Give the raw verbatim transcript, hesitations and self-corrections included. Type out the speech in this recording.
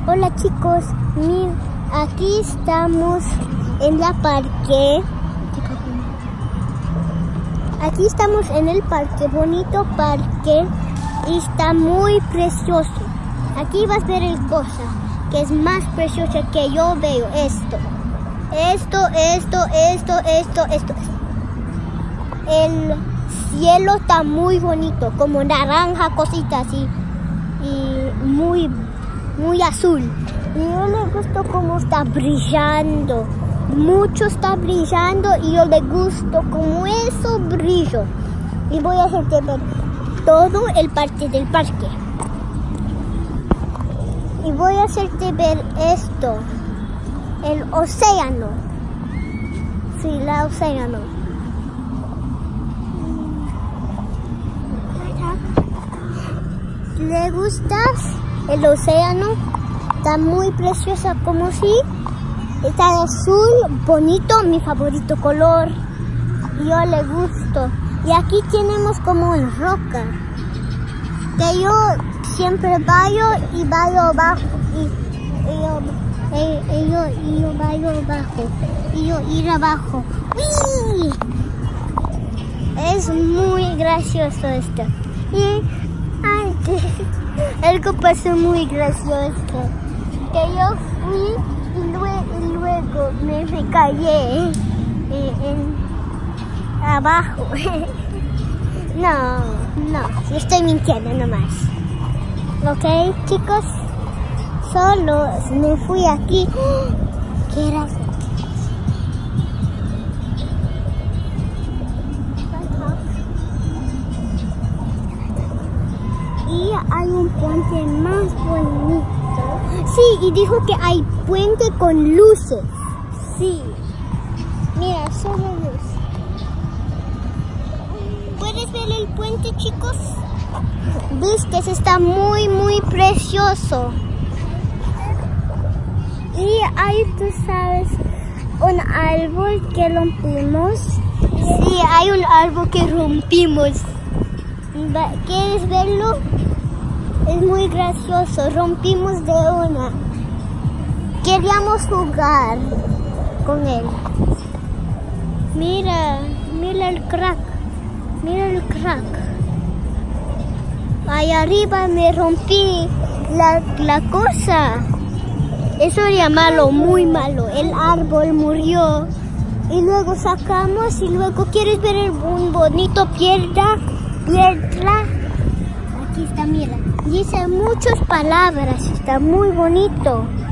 Hola chicos, miren, aquí estamos en la parque. Aquí estamos en el parque, bonito parque, y está muy precioso. Aquí vas a ver el cosa que es más preciosa que yo veo. Esto, esto, esto, esto, esto, esto. El cielo está muy bonito, como naranja, cositas así, y muy, muy azul. Y yo le gusto cómo está brillando. Mucho está brillando y yo le gusto como eso brillo. Y voy a hacerte ver todo el parte del parque. Y voy a hacerte ver esto, el océano. Sí, el océano. ¿Le gustas el océano? Está muy preciosa, como si está azul, bonito, mi favorito color. Y yo le gusto. Y aquí tenemos como una roca que yo siempre bailo y bailo abajo y, y yo, y, y yo, y yo bailo abajo y yo ir abajo. ¡Uy! Es muy gracioso esto. Y ay, algo pasó muy gracioso, que yo fui y luego, y luego me, me caí en, en, abajo. No, no, estoy mintiendo nomás. Ok, chicos, solo me fui aquí. ¿Qué era? Y hay un puente más bonito. Sí, y dijo que hay puente con luces. Sí. Mira, solo luz. ¿Puedes ver el puente, chicos? Viste, está muy, muy precioso. Y ahí, tú sabes, un árbol que rompimos. Sí, hay un árbol que rompimos. ¿Quieres verlo? Es muy gracioso. Rompimos de una. Queríamos jugar con él. Mira, mira el crack. Mira el crack. Ahí arriba me rompí la, la cosa. Eso era malo, muy malo. El árbol murió. Y luego sacamos y luego, ¿quieres ver el, un bonito piedra? Piedra. Aquí está, mira. Dice muchas palabras. Está muy bonito.